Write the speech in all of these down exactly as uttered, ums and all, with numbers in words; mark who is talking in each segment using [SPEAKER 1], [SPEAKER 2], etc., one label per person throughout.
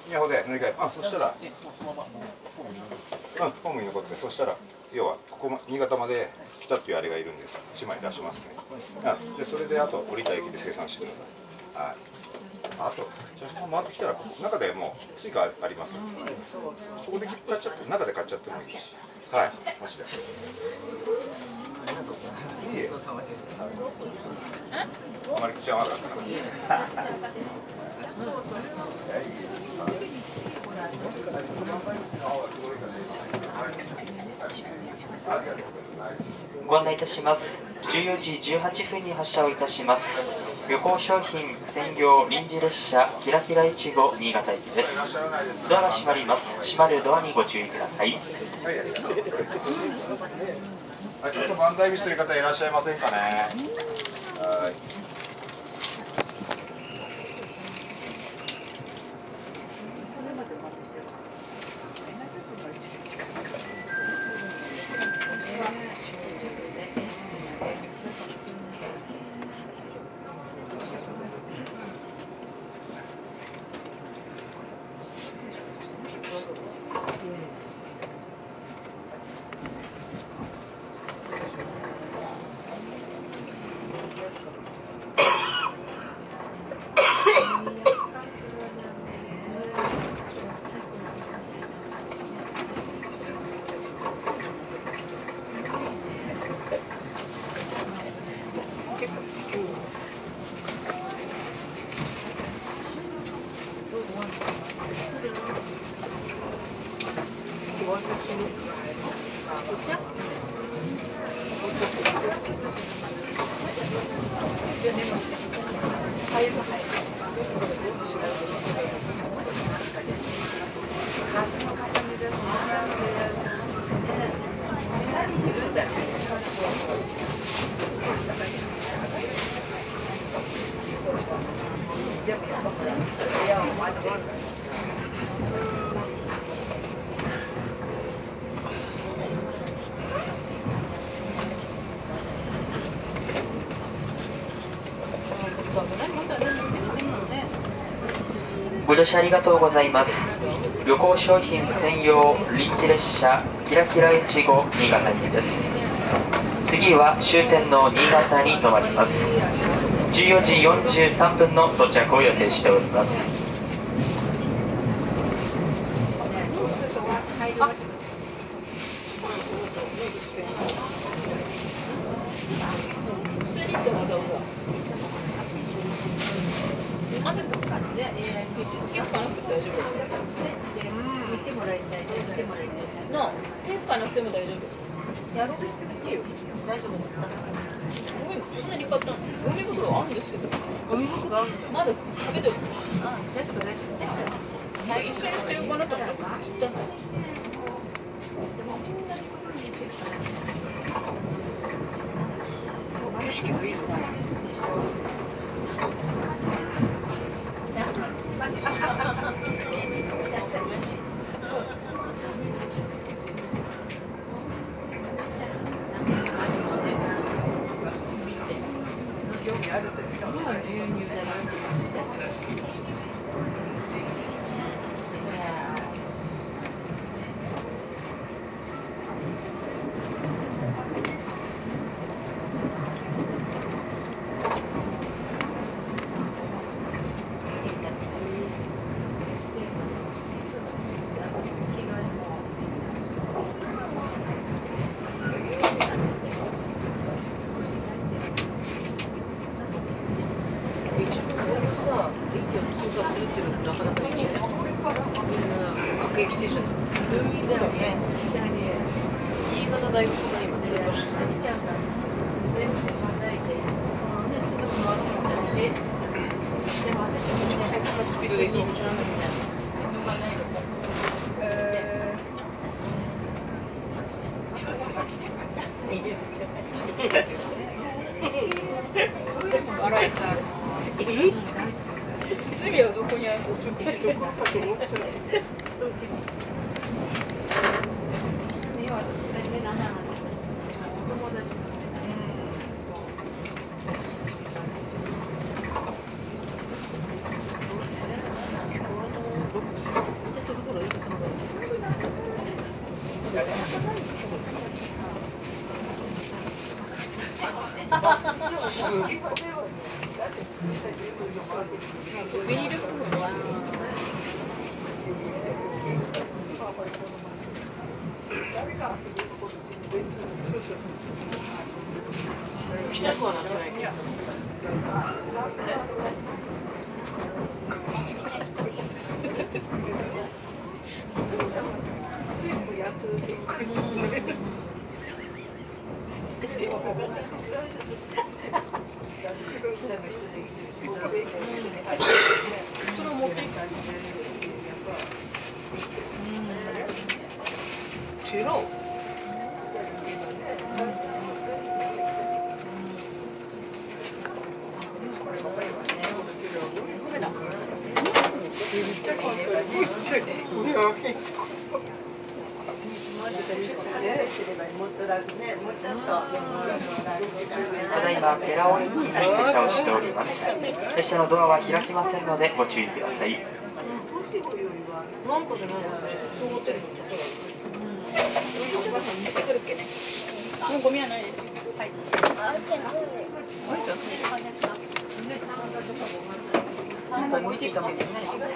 [SPEAKER 1] 宮穂で乗り換え、あ、そしたら、うん、ホームに残って、そしたら、要はここ、ま、新潟まで来たっていうあれがいるんです。いちまい出しますね。あ、で、それであと降りた駅で生産してください。はい。あと、じゃあ回ってきたら、中でもうスイカあります。そこで買っちゃって、中で買っちゃってもいいし。はい、マジで。いいえ。あまり口は悪かったな。
[SPEAKER 2] ご案内いたします。じゅうよじじゅうはっぷんに発車をいたします。旅行商品専業臨時列車キラキラいちご新潟駅です。ドアが閉まります。閉まるドアにご注意ください。
[SPEAKER 1] はい、ありがとう。はい、ちょっと万代口という方いらっしゃいませんかね。はい。
[SPEAKER 2] ご乗車ありがとうございます。旅行商品専用臨時列車キラキラいちご新潟駅です。次は終点の新潟に停まります。じゅうよじよんじゅうさんぷんの到着を予定しております。
[SPEAKER 3] 包みはどこにあるの？食事とかかと思っちゃう。うんビニール袋は来たくはなってないけど。それを持っていく。テロ。
[SPEAKER 2] ただいまペラオ駅に停車をしております。列車のドアは開きませんのでご注意ください。
[SPEAKER 3] なんかじゃないのね。そう思ってるの。お母さん持ってくるっけね。もうゴミはないです。はい。なんか置いていったもんね。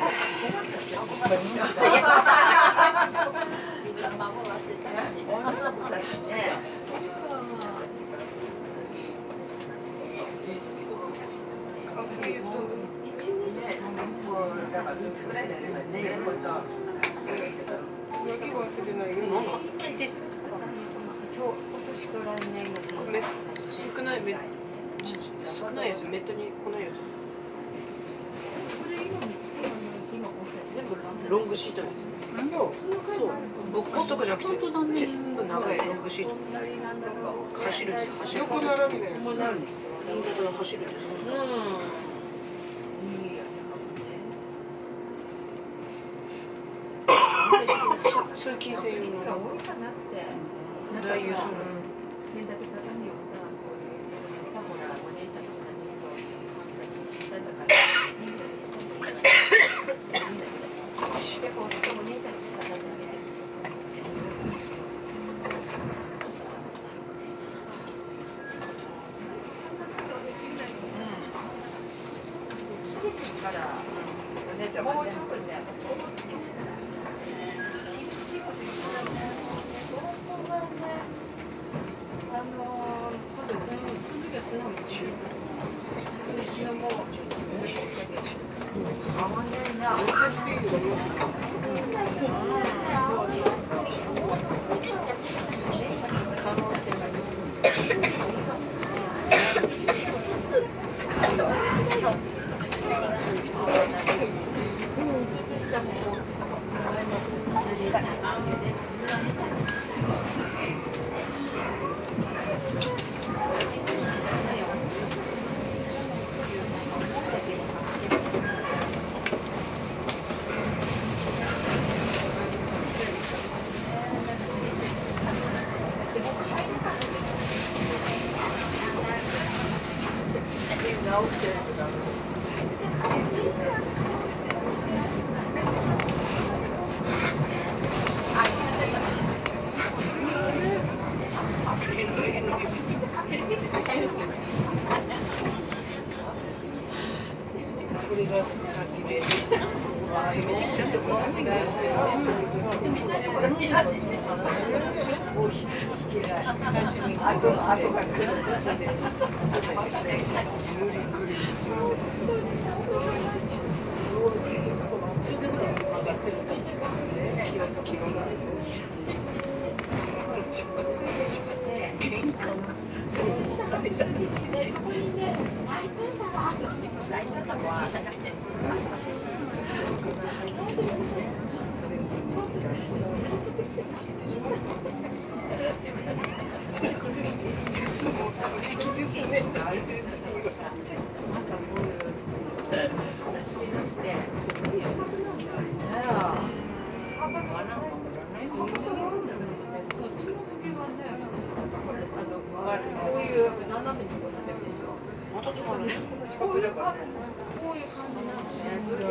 [SPEAKER 3] 少ないめ少ないやつめったに来ないやつ。全部ロングシートのやつ。そう。ボックスとかじゃなくて全部長いロングシート。走る走る。横並びで。本当だ走るです。通勤専用の大優勝。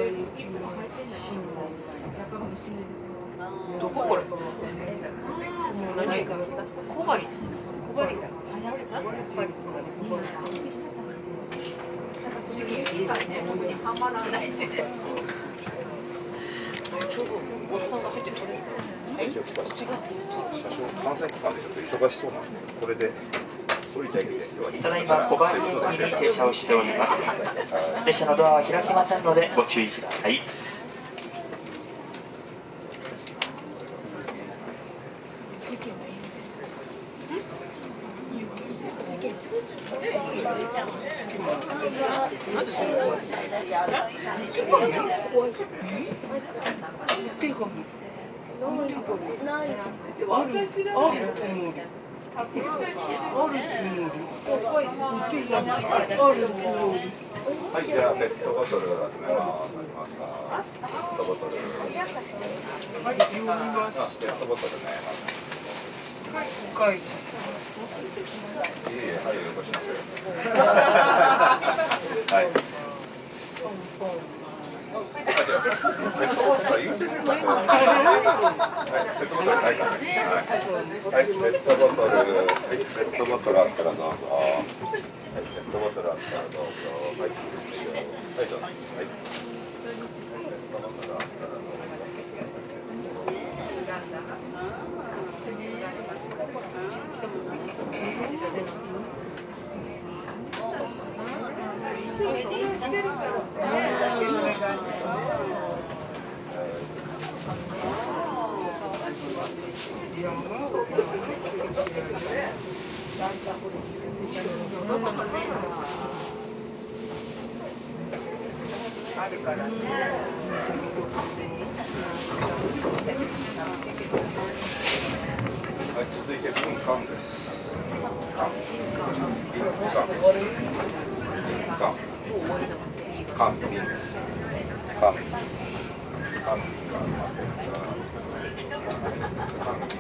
[SPEAKER 3] どここれ？ 小針です。小針だ。次以外ね、僕にはまらないって。ちょうどおっさんが入って取れる。はい。こっちが。
[SPEAKER 1] 車掌感染期間でちょっと忙しそうなんで、これで降りた駅で今日は。
[SPEAKER 2] ただいま小針に停車をしております。列車のドアは開きませんのでご注意ください。
[SPEAKER 3] なんでそんな怖い？っていうか、あるあるつもり。あるつもり。
[SPEAKER 1] はい、じゃあペットボトル集めます。ありますか？ペットボトル。あ、ペットボトルね。
[SPEAKER 3] お返し。
[SPEAKER 1] いいえ、はい、よこします。はい。ペットボトル言ってみるか。はい、ペットボトルないかね。はい、ペットボトル、はい、ペットボトルあったらどうぞ。はい、ペットボトルあったらどうぞ。はい、はい、どうぞ。はい。ペットボトルあったらどうぞ。
[SPEAKER 3] あるからね。
[SPEAKER 1] はい、続いて文館です。館。館。館。品。館。館品がありませんか。館品。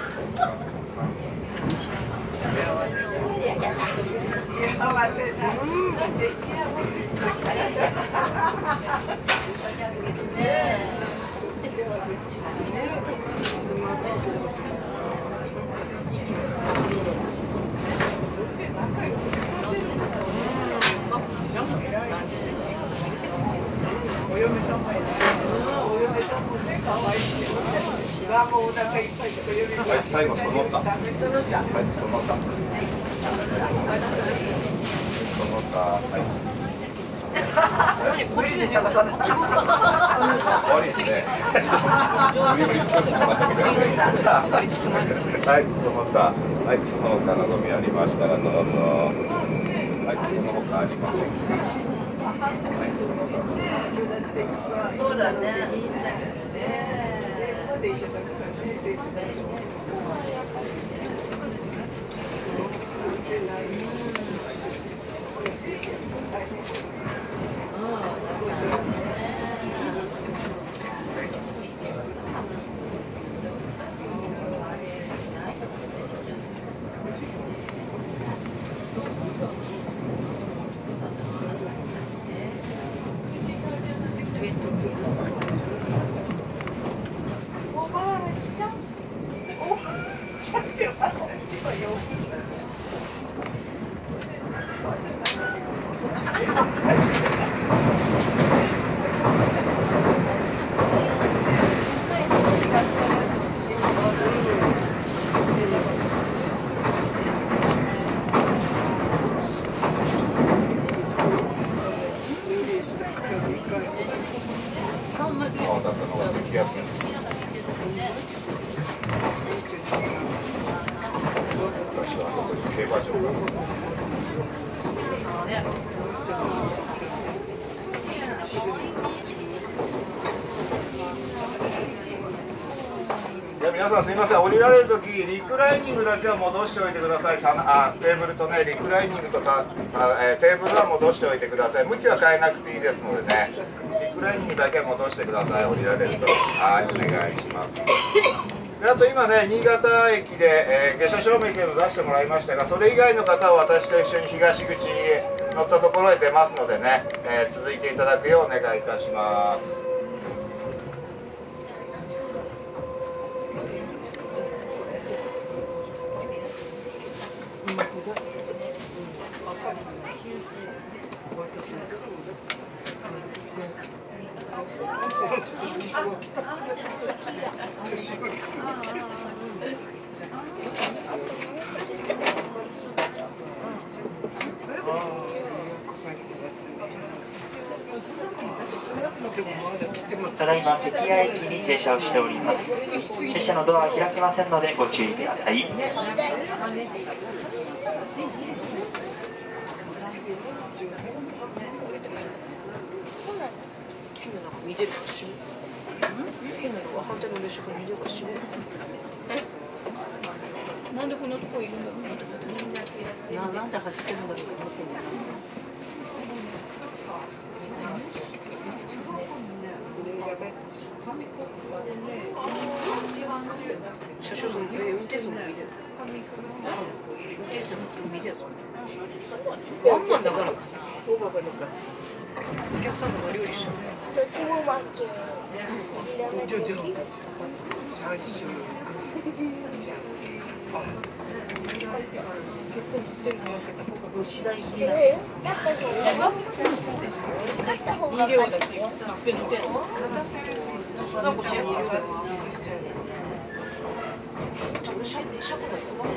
[SPEAKER 3] お嫁さんもいない。お嫁さんもね、可愛いし。わ、もうお腹いっぱいでお嫁さん。
[SPEAKER 1] はい、最後その他。はい、その他。その他。はい。
[SPEAKER 3] こっちで探さない。
[SPEAKER 1] 悪いですね。無理無理作ってもらったみたいな。はい、その他。はい、その他のゴミありましたらどうぞ。はい、その他ありませんか。
[SPEAKER 3] そうだね。
[SPEAKER 1] じゃあ皆さんすみません、降りられるときリクライニングだけは戻しておいてください。あ、テーブルとね、リクライニングとかあ、えー、テーブルは戻しておいてください。向きは変えなくていいですのでね、リクライニングだけは戻してください。降りられると。はい、お願いします。であと今ね、新潟駅で、えー、下車証明券を出してもらいましたが、それ以外の方は私と一緒に東口へ乗ったところへ出ますのでね、えー、続いていただくようお願いいたします。
[SPEAKER 4] 好きそう来た。年寄り。
[SPEAKER 2] ただいま関谷駅に停車をしております。列車のドアは開きませんのでご注意ください。
[SPEAKER 3] 見てるかしら。変なのは反対の列車から見てるかしら。
[SPEAKER 5] なんでこんなとこいるんだろうな。なんで走ってるんだろうと思ってんだ。
[SPEAKER 3] 車掌さんも、え、運転手さんも見てる。運転手さんも見てる。ワンマンだからか。お客さんが料理してる。
[SPEAKER 6] どっちも負け。
[SPEAKER 4] じゃあじゃあ最初のじゃあ
[SPEAKER 5] 結構乗ってるのやけた方がどう次第に
[SPEAKER 6] 違うよ。だった方が。だった方が。
[SPEAKER 5] に両だけいっぺん乗ってんの。
[SPEAKER 3] なんか車両だよ。車車庫がすごい。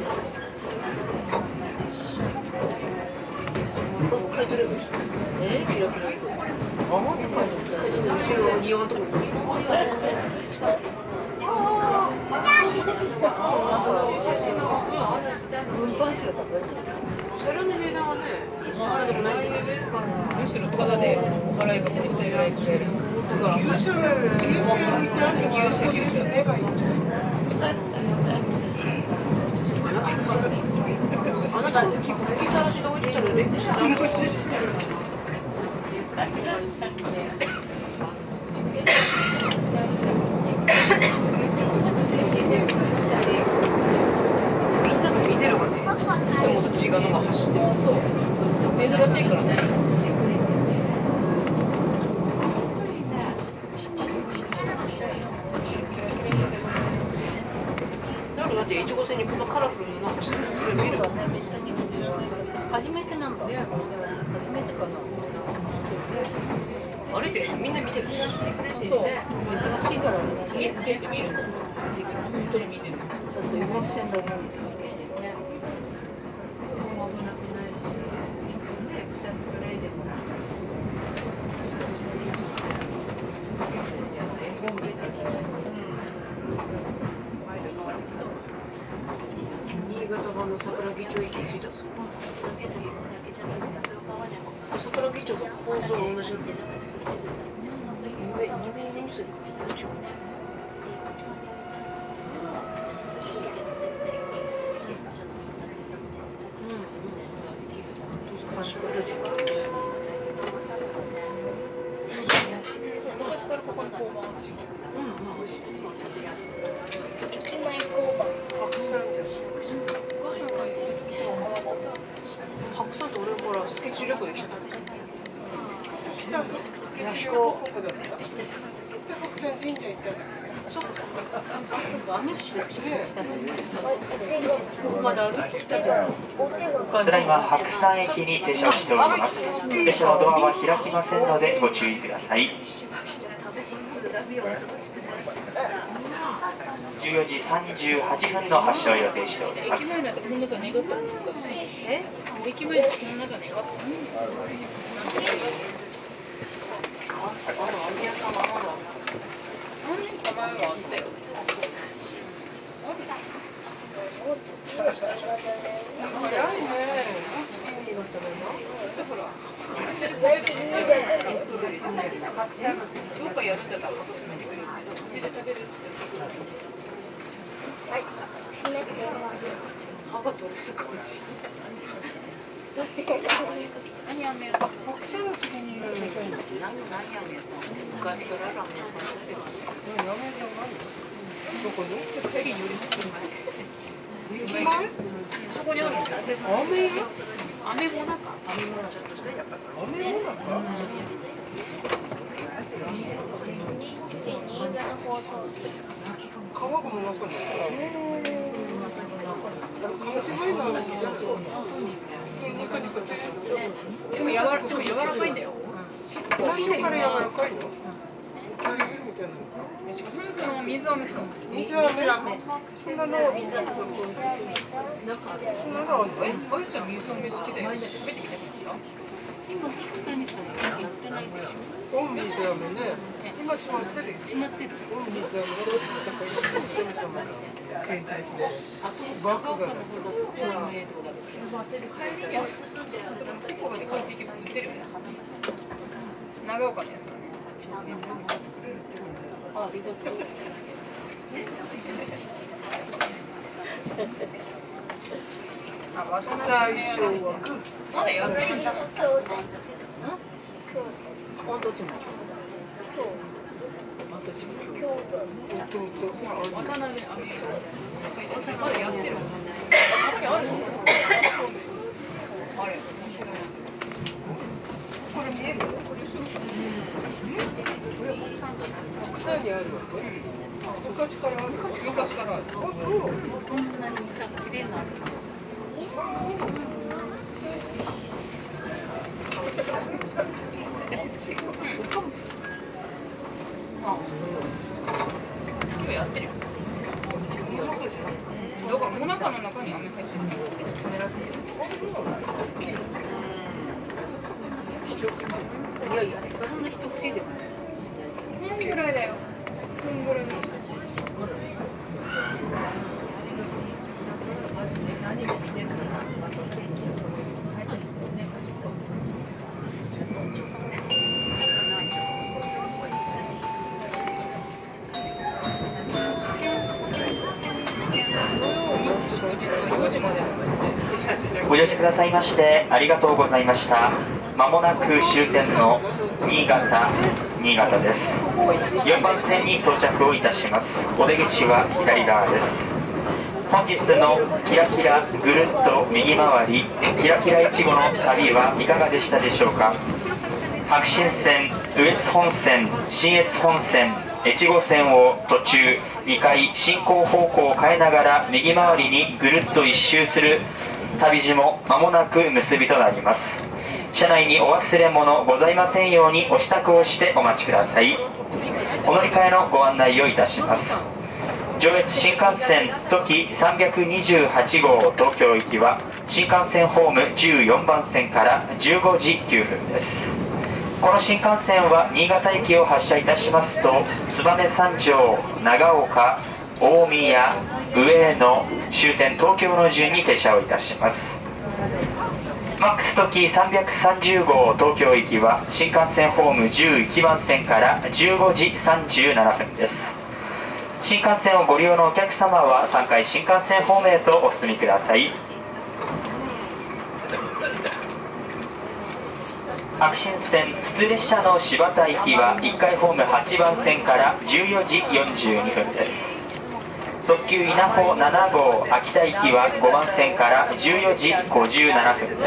[SPEAKER 3] え、キラキラいつ。あ、なんですか。後ろ庭のところ。車両の値段はね、あでもない。
[SPEAKER 5] むしろタダでお払い箱にしていただいて。
[SPEAKER 4] 牛舎牛舎置いてあるから牛舎牛舎ねばいいじゃん。
[SPEAKER 3] あなた吹きさらしで置いてたのレックしダメだし。みんなが見てるわね。いつもと違うのが走ってる。
[SPEAKER 5] そう。珍しいからね。だって越後線にこのカラフルなの走ってる。それ見る。
[SPEAKER 7] 初めてなんだ。初めてかな。
[SPEAKER 3] 歩いてる人みんな見てるし。
[SPEAKER 5] そう。珍しいから見てって見る。本当に見てる。
[SPEAKER 7] ちょっと湯本線だな。
[SPEAKER 3] 新潟版の桜木町駅に着いたぞ。桜木町と構造が同じなんだ。二名二名四線か。違う。昔
[SPEAKER 5] からここに交番。
[SPEAKER 6] 駅前交番。
[SPEAKER 3] 白山って俺ほらスケッチ旅行で来た。
[SPEAKER 4] 来たの？
[SPEAKER 3] ヤヒコ。
[SPEAKER 4] 白山神社行ったの。
[SPEAKER 3] そうそうそう。
[SPEAKER 7] あの人が来たのね。
[SPEAKER 6] そこまで歩いてきたじゃん。
[SPEAKER 2] ただいま白山駅に停車をしております。列車のドアは開きませんのでご注意ください。じゅうよじさんじゅうはちふんの発車を予定しております。
[SPEAKER 5] 駅前なんてこんなじゃ願ったもん昔。え？駅前ってこんなじゃ願ったもん。何年か前はあったよ。
[SPEAKER 4] 早いね。
[SPEAKER 5] だから、どうかやるんだったら、うちで食べるって言ってる。
[SPEAKER 6] はい。
[SPEAKER 3] 歯が取れるかもしれない。
[SPEAKER 5] 何飴屋さん？
[SPEAKER 4] 北の次に行きたいんだ。
[SPEAKER 3] 何やねんさ。昔からラーメン屋さんやってる。
[SPEAKER 4] ラーメン屋ないの？どこに？
[SPEAKER 5] 駅に寄り付く前。
[SPEAKER 4] 駅前？
[SPEAKER 5] そこにあるんだよ。
[SPEAKER 4] 飴屋？
[SPEAKER 5] 飴もなか。
[SPEAKER 3] 飴もちょっとしたやっぱ。
[SPEAKER 4] 飴屋なのか？
[SPEAKER 6] 新潟放送局。
[SPEAKER 4] 川がもなかった。鹿児島今のじゃん。
[SPEAKER 5] でも柔らでも柔らかいんだよ。
[SPEAKER 4] 最初から柔らかいの？ みたいなの。
[SPEAKER 6] 夫婦の水飴そう。
[SPEAKER 4] 水飴。そんなの。
[SPEAKER 7] 水飴と
[SPEAKER 4] そんなの。
[SPEAKER 6] え、あゆちゃん水飴好きで食べてきてました？
[SPEAKER 7] 今静かにさやってないでしょ。
[SPEAKER 4] お水飴ね。今閉まってる。
[SPEAKER 7] 閉まってる。
[SPEAKER 4] お水飴がどうしたか言ってるじゃん。携帯機。バッグが。
[SPEAKER 7] 照明とかですよ。
[SPEAKER 6] 帰りには心で買っていけば売ってるよね。長岡のやつはね。
[SPEAKER 7] ありがとう。
[SPEAKER 6] あ、渡辺
[SPEAKER 4] 最初はグー。
[SPEAKER 6] まだやってるんだ。
[SPEAKER 7] 温度値も。
[SPEAKER 4] 弟。
[SPEAKER 6] 渡辺あめ。まだやってる。ここにあるの？あれ。
[SPEAKER 4] これ見える？草にあるわけ？昔からある。
[SPEAKER 6] 昔からある。
[SPEAKER 7] こんなにさ綺麗な。
[SPEAKER 6] 今日やってるよ。だからもなかの中に飴入ってる。
[SPEAKER 7] いやいや、そんな一口でも。
[SPEAKER 6] こんぐらいだよ。こんぐらいの。
[SPEAKER 7] 何が来てるかな。
[SPEAKER 2] ご乗車くださいましてありがとうございました。まもなく終点の新潟、新潟です。よんばん線に到着をいたします。お出口は左側です。本日のキラキラぐるっと右回りキラキラいちごの旅はいかがでしたでしょうか。白新線、羽越本線、信越本線、越後線を途中にかい進行方向を変えながら右回りにぐるっと一周する旅路も間もなく結びとなります。車内にお忘れ物ございませんようにお支度をしてお待ちください。お乗り換えのご案内をいたします。上越新幹線ときさんびゃくにじゅうはちごう東京行きは新幹線ホームじゅうよんばん線からじゅうごじきゅうふんです。この新幹線は新潟駅を発車いたしますと燕三条、長岡、大宮、上野、終点東京の順に停車をいたします。マックス時さんびゃくさんじゅうごう東京行きは新幹線ホームじゅういちばん線からじゅうごじさんじゅうななふんです。新幹線をご利用のお客様はさんかい新幹線ホームへとお進みください。白新線普通列車の新発田行きはいっかいホームはちばん線からじゅうよじよんじゅうにふんです。特急稲穂ななごう秋田行きはごばん線からじゅうよじごじゅうななふんです。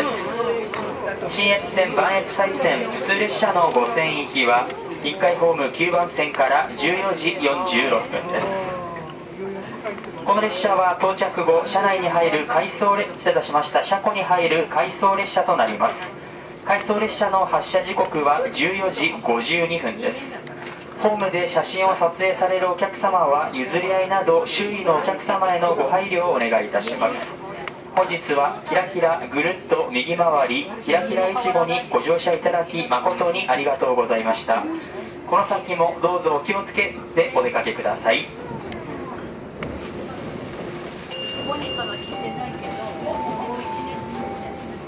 [SPEAKER 2] 信越線磐越西線普通列車のご線行きはいっかいホームきゅうばん線からじゅうよじよんじゅうろっぷんです。この列車は到着後車内に入る回送列車としました車庫に入る回送列車となります。回送列車の発車時刻はじゅうよじごじゅうにふんです。ホームで写真を撮影されるお客様は譲り合いなど周囲のお客様へのご配慮をお願いいたします。本日はキラキラぐるっと右回りキラキラいちごにご乗車いただき誠にありがとうございました。この先もどうぞお気をつけてお出かけください。
[SPEAKER 7] モニカは聞いてないけど、もう一年してる。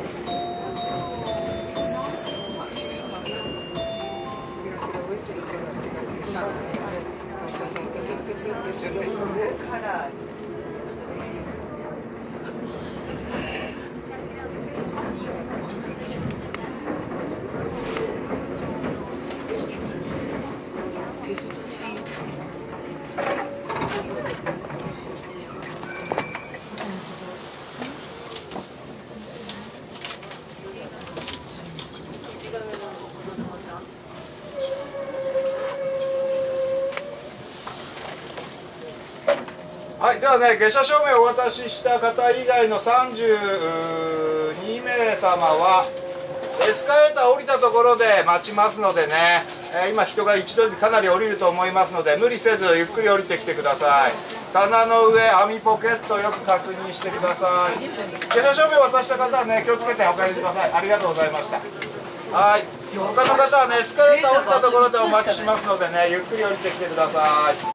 [SPEAKER 1] はい、ではね、下車証明をお渡しした方以外のさんじゅうにめいさまはエスカレーター降りたところで待ちますのでね、 えー、今人が一度にかなり降りると思いますので、無理せずゆっくり降りてきてください。棚の上、網ポケットよく確認してください。下車証明を渡した方はね、気をつけてお帰りください。ありがとうございました。はい、他の方はね、エスカレーター降りたところでお待ちしますのでね、ゆっくり降りてきてください。